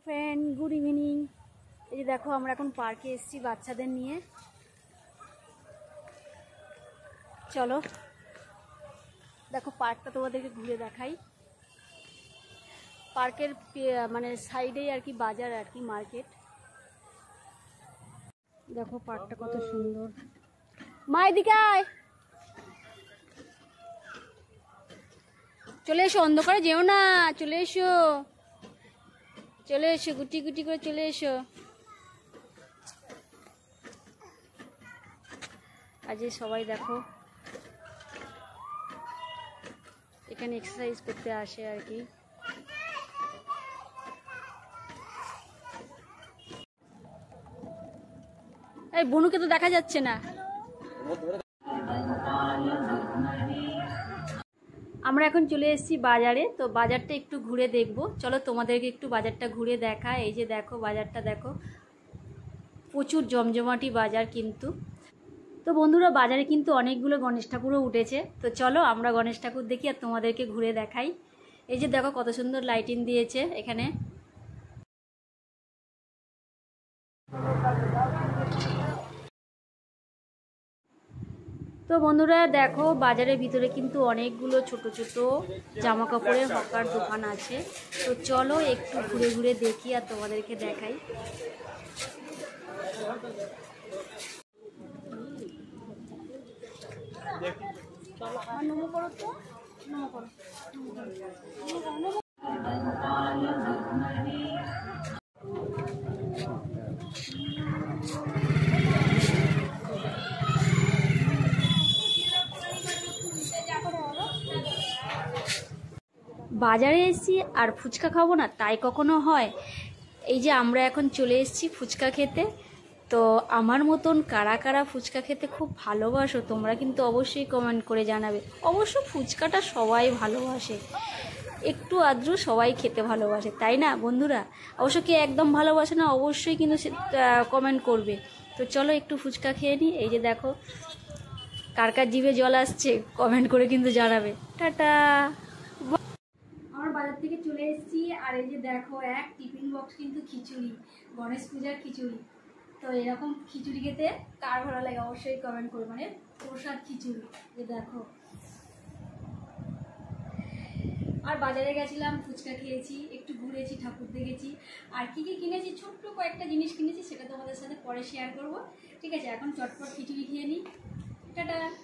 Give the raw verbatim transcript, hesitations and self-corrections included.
Friend, good evening. এই যে দেখো আমরা এখন পার্কে এসেছি বাচ্চাদের নিয়ে। চলো দেখো পার্কটা তোমাদেরকে ঘুরে দেখাই। পার্কের মানে সাইডেই আর কি বাজার আর কি মার্কেট। দেখো পার্কটা কত সুন্দর। মা এদিকে আয়, চলে এসো, অন্ধকারে যেও না, চলে এসো চলে এসো গুটি গুটি করে চলে এসো। আজ সবাই দেখো এখানে এক্সারসাইজ করতে আসে আর কি। এই বনুকে তো দেখা যাচ্ছে না। আমরা এখন চলে এসেছি বাজারে, তো বাজারটা একটু ঘুরে দেখব। চলো তোমাদেরকে একটু বাজারটা ঘুরে দেখা। এই যে দেখো বাজারটা দেখো, প্রচুর জমজমাটি বাজার কিন্তু। তো বন্ধুরা বাজারে কিন্তু অনেকগুলো গণেশ ঠাকুরও উঠেছে, তো চলো আমরা গণেশ ঠাকুর দেখি আর তোমাদেরকে ঘুরে দেখাই। এই যে দেখো কত সুন্দর লাইটিং দিয়েছে এখানে। তো বন্ধুরা দেখো বাজারের ভিতরে কিন্তু অনেকগুলো ছোট ছোট জামা কাপড়ের হকার দোকান আছে, তো চলো একটু ঘুরে ঘুরে দেখি আর তোমাদেরকে দেখাই। নমো করো তো, নমো করো। বাজারে এসেছি আর ফুচকা খাবো না তাই কখনো হয়? এই যে আমরা এখন চলে এসেছি ফুচকা খেতে। তো আমার মতন কারা কারা ফুচকা খেতে খুব ভালোবাসো তোমরা কিন্তু অবশ্যই কমেন্ট করে জানাবে। অবশ্য ফুচকাটা সবাই ভালোবাসে, একটু আদ্রু সবাই খেতে ভালোবাসে, তাই না বন্ধুরা? অবশ্য কে একদম ভালোবাসে না অবশ্যই কিন্তু কমেন্ট করবে। তো চলো একটু ফুচকা খেয়ে নিই। এই যে দেখো কার কার জিভে জল আসছে কমেন্ট করে কিন্তু জানাবে। টাটা। আমার বাজার থেকে চলে এসেছি আর এই যে দেখো এক টিফিন বক্স কিন্তু খিচুড়ি, গণেশ পূজার খিচুড়ি। তো এরকম খিচুড়ি খেতে কার ভালো লাগে অবশ্যই কমেন্ট করবে, মানে প্রসাদ খিচুড়ি। যে দেখো আর বাজারে গেছিলাম, ফুচকা খেয়েছি, একটু ঘুরেছি, ঠাকুর দেখেছি, আর কি কি কিনেছি ছোট্ট কয়েকটা জিনিস কিনেছি সেটা তোমাদের সাথে পরে শেয়ার করব। ঠিক আছে, এখন চটপট খিচুড়ি খেয়ে নিই। টাটা।